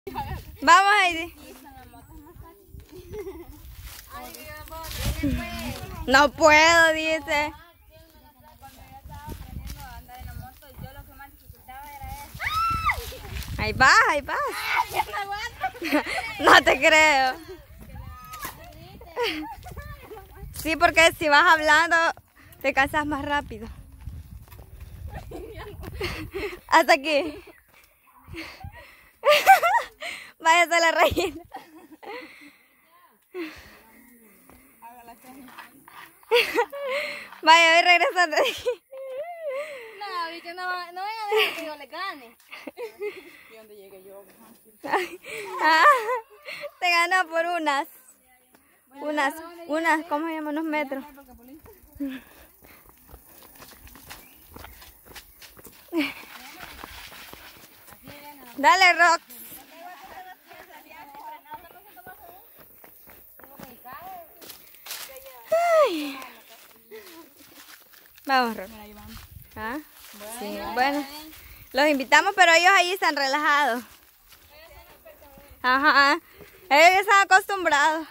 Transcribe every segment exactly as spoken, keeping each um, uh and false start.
Vamos, Heidi. No puedo, dice. Ahí va, ahí va. No te creo. Sí, porque si vas hablando te cansas más rápido. Hasta aquí. Váyase a la reina. Vaya, voy regresando. No, bicho, no, no vengan a decir que yo le gane. ¿Y dónde llegué yo? Ah, te ganó por unas. Unas, unas, ¿cómo se llaman? Unos metros. Dale, Rox. Ay. Vamos, Rox. ¿Ah? Sí, bueno. Los invitamos, pero ellos ahí están relajados. Ajá. Ellos están acostumbrados.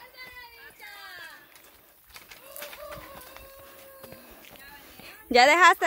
Ya dejaste.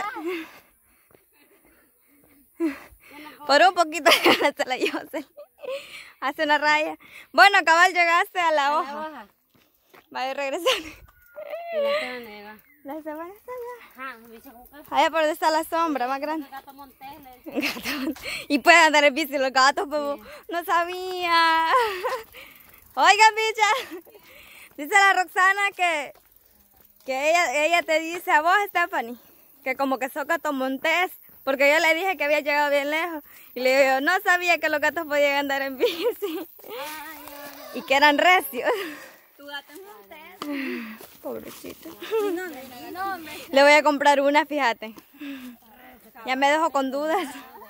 Por un poquito dejaste la Yosel. Hace una raya. Bueno, cabal, llegaste a la hoja. Vaya a regresar. ¿Y la semana? La semana está allá. Ajá, bicho, ¿cómo que? Allá por donde está la sombra más grande. Gato Montes, le dice. Gato. Y pueden andar en bici los gatos, pero no sabía. Oigan, bicha. Dice la Roxana que, que ella, ella te dice a vos, Stephanie, que como que sos Gato Montes, porque yo le dije que había llegado bien lejos. Y le digo, yo no sabía que los gatos podían andar en bici. Y que eran recios. Tu gato es Montes. Pobrecito. No, no, me... Le voy a comprar una, fíjate. Ya me dejo con dudas.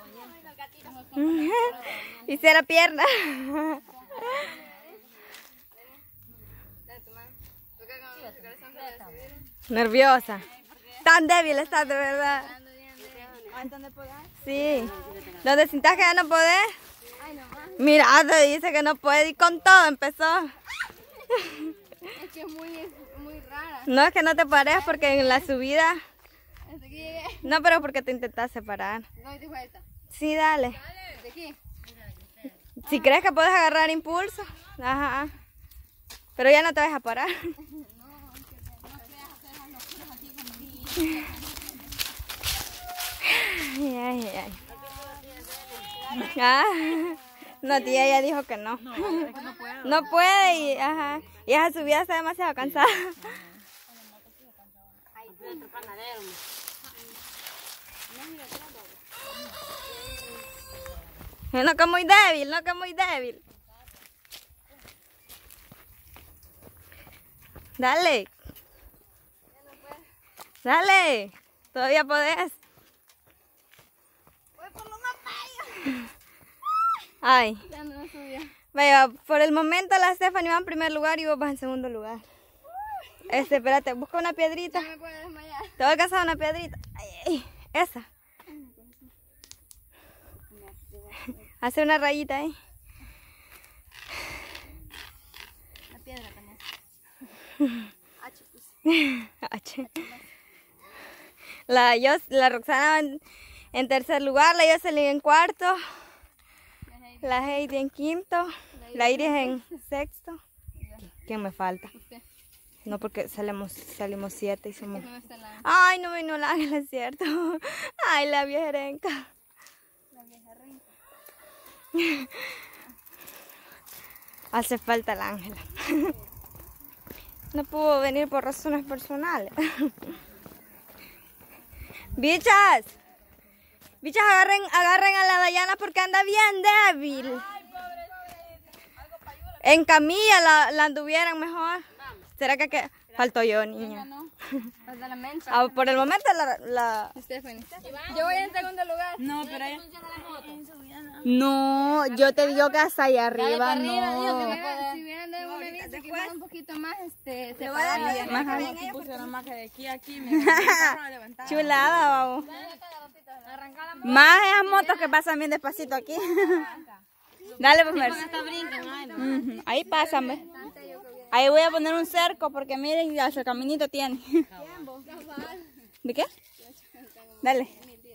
Hiciera pierna. Nerviosa. Tan débil estás, de verdad. Sí. ¿Dónde sientas que ya no podés? Mira, te dice que no puede y con todo empezó. Es que es muy, muy rara. No, es que no te pares porque en la subida... No, pero porque te intentas separar. No, te vuelta. Sí, dale. ¿De aquí? Si crees que puedes agarrar impulso. Ajá. Pero ya no te vas a parar. Ay, ay, ay. Ah, no, tía, ella dijo que no. No puede y, ajá. Y esa subida está demasiado cansada. No, que muy débil, no, que muy débil. Dale. Dale. Todavía podés. Ay. Ya no subía. Vaya, por el momento la Stephanie va en primer lugar y vos vas en segundo lugar. Este, espérate, busca una piedrita. Ya me puedo desmayar. Te voy a alcanzar una piedrita. Ay, ay, esa. Hace una rayita ahí. La piedra también. H puse. H. La, yo, la Roxana en, en tercer lugar, la Jocelyn en cuarto, la Heidi en quinto, la Iris en sexto. ¿Quién me falta? Usted. No, porque salimos, salimos siete y somos... No está la, Ay, no vino la Ángela, es cierto. Ay, la vieja renca. la vieja reina. Hace falta la Ángela. No pudo venir por razones personales. Bichas. Bichas, agarren, agarren a la Dayana porque anda bien débil. En camilla la, la anduvieran mejor. ¿Será que, que faltó yo, niña? No, falta la mensa. Ah, por el momento la... la... Stephanie. Yo voy en segundo lugar. No, pero ella... No, yo te digo que hasta allá arriba, arriba, no. digo que me puede- Si hubieran de una bici que fuera un poquito más, este, se va Más Más algo que pusieron más que de aquí a aquí. Me a levantar. Chulada, vamos. Arrancar la Más esas motos que pasan bien despacito aquí. Dale, pues, Merce. Hasta brincan, ay, no. Ujú, ahí pasan, ¿ves? Ahí voy a poner un cerco porque miren, ya el caminito tiene. ¿De qué? Dale.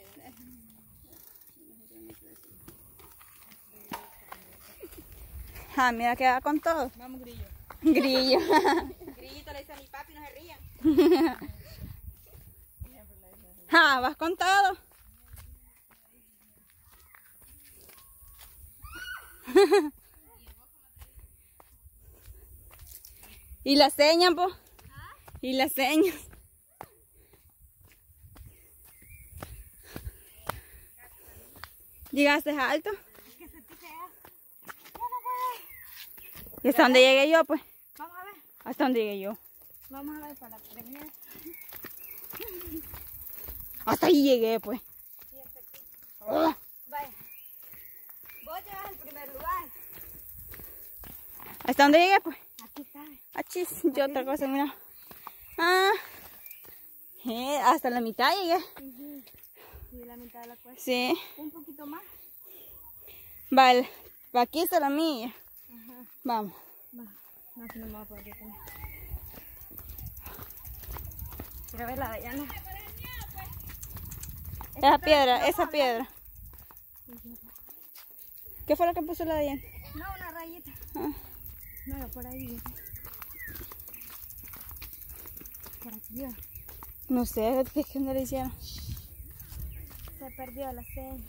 Ah, mira que va con todo. Vamos, grillo. Grillo. Grillito le dice a mi papi, no se rían. Ah, vas con todo. Y las señas, po. Y las señas. ¿Llegaste alto? ¿Y hasta dónde llegué yo, pues? Vamos a ver. ¿Hasta dónde llegué yo? Vamos a ver para preñar. Hasta ahí llegué, pues. Oh. Vaya. Vos llegas al primer lugar. ¿Hasta dónde llegué, pues? Aquí está. Achis, yo otra cosa, mira. Ah, eh, hasta la mitad llegué. Uh-huh. Y la mitad de la cuesta. Sí. Un poquito más. Vale, pa' aquí está la mía. Ajá. Vamos. Va. No, si no me va a poder detener. Quiero ver la de allá, ¿no? Esa piedra, esa piedra. ¿Qué fue lo que puso la de Diana? No, una rayita. Ah. No, por ahí. Por aquí. ¿O? No sé, ¿qué es que no le hicieron? Se perdió la seña.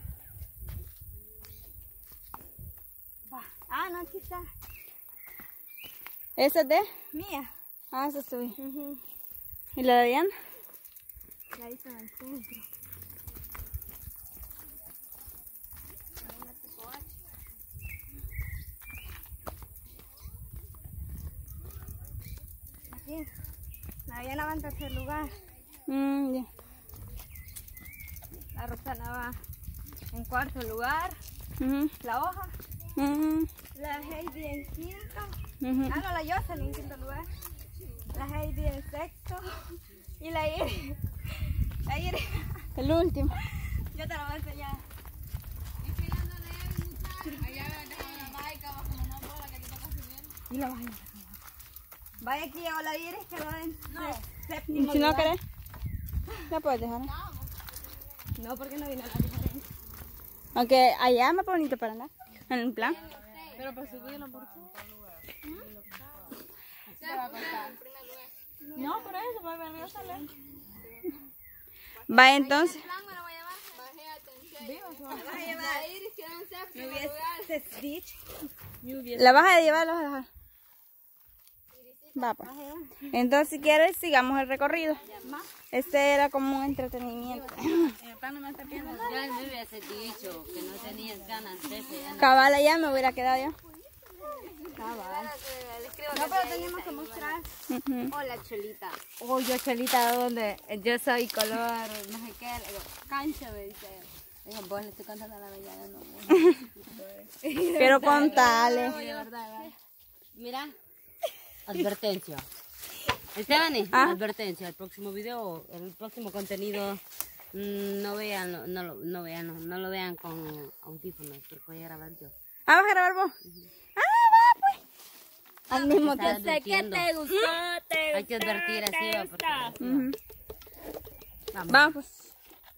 Va. Ah, no, aquí está. ¿Esa es de? Mía. Ah, esa subí. Uh-huh. ¿Y la de Diana? La hizo en el centro. Aquí. La Diana va en tercer lugar. Mm, ya. La Roxana va en cuarto lugar. Ujú, La Hoja. ujú, La Heidi en quinto. ujú. Ah, no, la Jocelyn en quinto lugar. La Heidi en sexto. Y la Iris. La Iris. El último. Yo te la voy a enseñar. Y la vaya. Vaya aquí llegó la Iris que lo den. No. Séptimo Si no lugar. querés, la puedes dejar. ¿No? No, porque no vino la diferencia. Aunque allá es más bonito para andar. En el plan. Pero para subirlo, ¿por qué? No, por eso, para venir a salir. Va entonces. Me hubieses dicho. ¿La vas a llevar o la vas a dejar? Va, pues. Entonces, si quieres, sigamos el recorrido. Este era como un entretenimiento. Ya me hubiese dicho que no tenías ganas de ese. Cabal, allá me hubiera quedado yo. No, pero teníamos que mostrar. Ujú. Hola, Cholita. Oh, yo, Chelita, ¿dónde? Yo soy color, no sé qué. Le digo, cancha, me dice. Le digo, vos le estoy cantando a la bellana, no. Quiero contarle. De verdad, ¿verdad? Mira, advertencia. Estefany, Ah. advertencia. El próximo video, el próximo contenido, mm, no vean, no, no, lo- no vean, no, no lo vean con audífonos, porque voy a grabar yo. Ah, ¿vas a grabar vos? Ah, va, pues. Al mismo Está tiempo. advirtiendo. gustó, te Hay que advertir así, ¿va? Porque- Ujú. Vamos. Vamos, pues.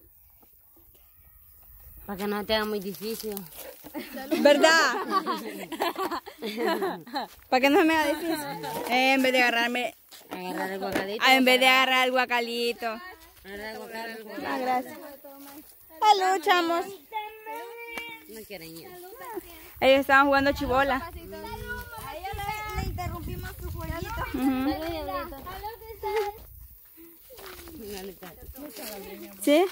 Para que no te haga muy difícil. ¿Verdad? Para que no me haga difícil. Eh, en vez de agarrarme, Agarrar el guacalito. ah, en vez de agarrar el guacalito. Agarrar el guacalito. Ah, gracias. Salud, chamos. No quieren ir. Ellos estaban jugando chibola. A ella le, le interrumpimos su jueguito. Ujú. Manita. ¿Sí?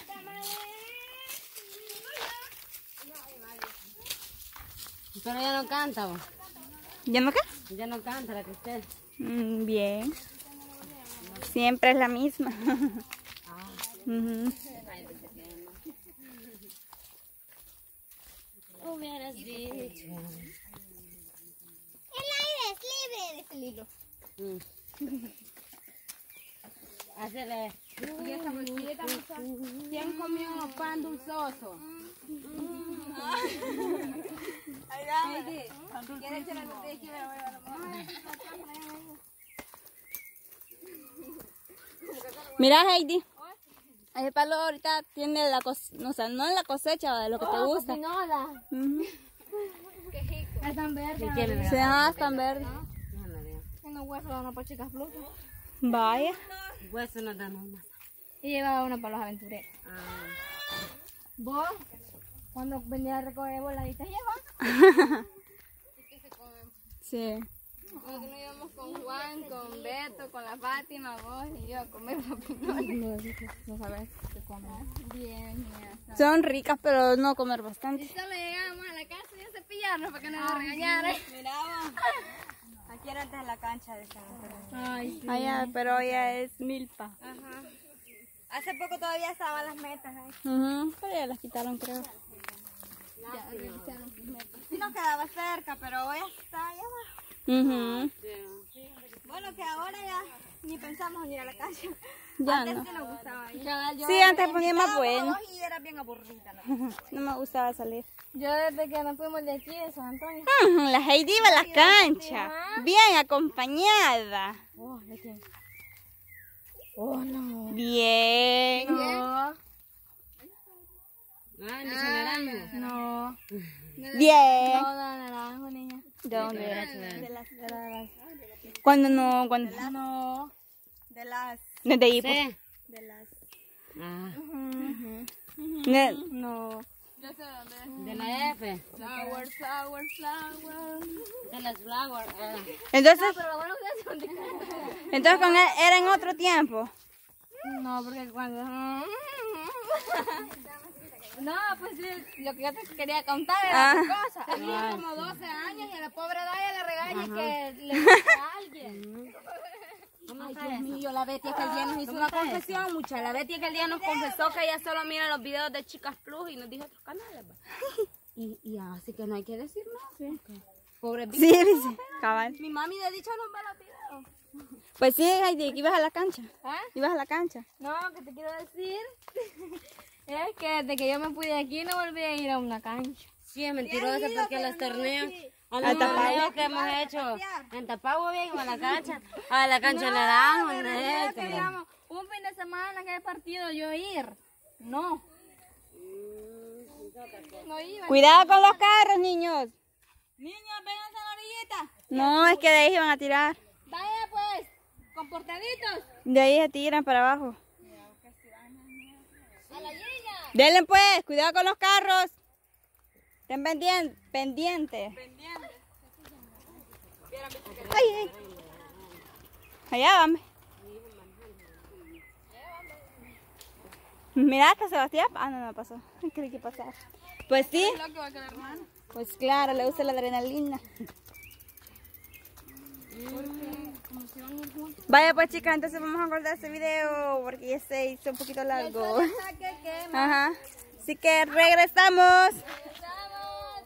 Pero ya no canta, vos. ¿Ya no qué? Ya no canta la que usted. Mm, bien. Siempre es la misma. Ujú. Hubieras dicho. El aire es libre de peligro. Mm. Hacele. ¿Quién comió pan dulzoso? Ahí dame. ¿Quieres echar la botella aquí? Me la voy a llevar. Mira, Heidi. Ese palo ahorita tiene la cosecha, o sea, no la cosecha de lo que te gusta. Uh-huh. Están verdes. ¿Quién Se llama tan verde. Unos huesos de una para chicas plus. Vaya. Hueso no da nada. Y llevaba una para los aventureros. Ah. ¿Vos? Cuando venía a recoger voladitas, lleva. Sí. Nosotros nos íbamos con Juan, con Beto, con la Fátima, vos y yo a comer papinoles. No sabes qué comer. Bien, genial. Son ricas, pero no comer bastante. Y solo llegábamos a la casa y a cepillarnos para que no nos regañaran. Mira, aquí era antes de la cancha de San Antonio. Ay, sí. Allá, pero ya es milpa. Ajá. Hace poco todavía estaban las metas ahí. Uh-huh. Pero ya las quitaron, creo. Ya revisaron sus metas. Sí nos quedaba cerca, pero hoy está allá abajo. Uh-huh. Bueno, que ahora ya ni pensamos en ir a la cancha. Ya Antes no. sí nos gustaba ir. Sí, antes ponía más bueno. Y era bien aburrida. ¿No? No me gustaba salir. Yo desde que nos fuimos de aquí, de San Antonio. Ujú, la Heidi iba a la cancha. Bien acompañada. Oh, ¿de quién? Oh, no. Bien. No. Ah, no se naranjo. No. Bien. No, no, naranjo, niña. ¿De dónde era? De las, de las, Cuando no, cuando no. De las, desde ahí, pues. Sí. de las. Ah, De- No. Yo sé dónde. de la F. Flower, flower, flower. De las flowers. Ah. Entonces, Pero bueno, ustedes son de... entonces con él era en otro tiempo. No, porque cuando... No, pues sí, lo que yo te quería contar era Ah. otra cosa. Tenía como doce años y a la pobre Daya le regaña que le gusta a alguien. ¿Cómo Ay, está Dios eso? mío, la Betty aquel día nos hizo ¿Cómo una está eso? confesión, mucha. La Betty aquel día nos confesó que ella solo mira los videos de Chicas Plus y nos dijo otros canales. ¿va? Y, y así que no hay que decir nada. Sí. Pobre Betty. Sí, dice. Cabal. Mi mami de dicho no ve los videos. Pues sí, Heidi, que ibas a la cancha. ¿Ah? Ibas a la cancha. No, que te quiero decir es que desde que yo me fui de aquí no volví a ir a una cancha. Sí, es mentirosa porque los torneos, a A los Tapagua. torneos que hemos hecho en Tapagua bien o a la cancha, a la cancha de naranjo, en Pero este. que digamos, un fin de semana que hay partido yo ir. No. No iba. Cuidado con los carros, niños. Niños, vénganse a la orillita. No, es que de ahí se van a tirar. Vaya pues, comportaditos. De ahí se tiran para abajo. A la orilla. Denle pues, cuidado con los carros. Estén pendien- pendientes. Ay, ay. Allá vamos. Mira, hasta Sebastián. Ah, no, no pasó. Creí que pasaba. Pues sí. Pues claro, le gusta la adrenalina. Vaya pues chicas, entonces vamos a cortar este video porque ya se hizo un poquito largo. Ajá. Así que regresamos. Estamos.